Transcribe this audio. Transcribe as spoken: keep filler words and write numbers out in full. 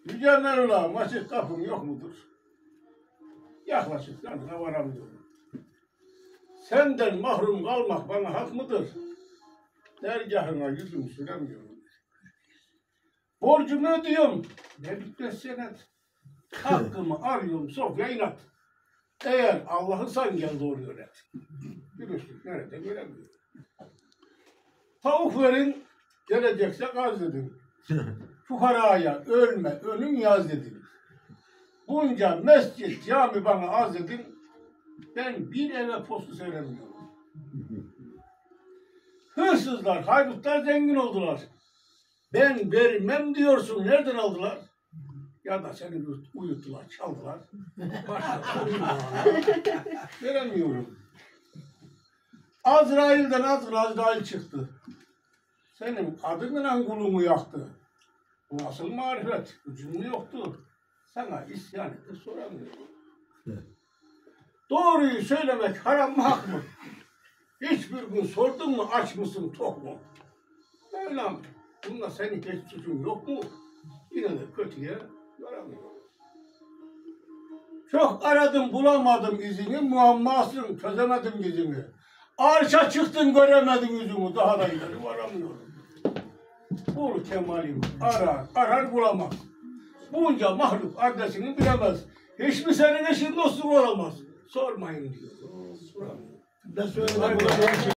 Yüce Mevlam açık kapım yok mudur? Yaklaşık yanına varamıyorum. Senden mahrum kalmak bana hak mıdır? Dergahına yüzümü süremiyorum. Borcumu ödüyorum. Ne bitmez senet. Hakkımı arıyorum Sofya inat. Eğer Allah'ı sen gel doğru öğret. Dürüstlük nerede göremiyorum. Tavuk verin, gelecekse gaz dedim. Fukaraya ölme, ölüm yaz dedim. Bunca mescit, cami bana az dedim. Ben bir eve postu söylemiyorum. Hırsızlar, haydutlar zengin oldular. Ben vermem diyorsun, nereden aldılar? Ya da seni uyuttular, çaldılar. Veremiyorum. Azrail'den Azrail çıktı. Senin adınla kulumu yaktı. Bu nasıl marifet? Gücüm yoktu. Sana isyan etti, soramıyorum. Doğruyu söylemek haram mı, hak mı? Hiçbir gün sordun mu, aç mısın, tok mu? Mevlam, bunda senin hiç suçun yok mu? Yine de kötüye varamıyorum. Çok aradım, bulamadım izini, muammasını çözemedim yüzümü. Arşa çıktın, göremedim yüzümü, daha da ileri varamıyorum. Bul kemalim, arar, arar bulamaz. Bunca mahluk adresini bilemez. Hiçbir senin eşin dostun olamaz. Sormayın diyor. Soramıyor.